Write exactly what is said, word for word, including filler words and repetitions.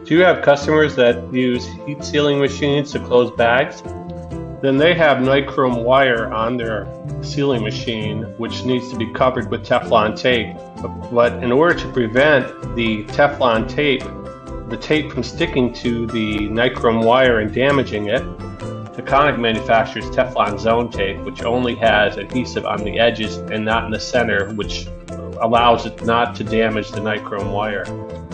Do you have customers that use heat sealing machines to close bags? Then they have nichrome wire on their sealing machine, which needs to be covered with Teflon tape. But in order to prevent the Teflon tape, the tape from sticking to the nichrome wire and damaging it, Taconic manufactures Teflon Zone Tape, which only has adhesive on the edges and not in the center, which allows it not to damage the nichrome wire.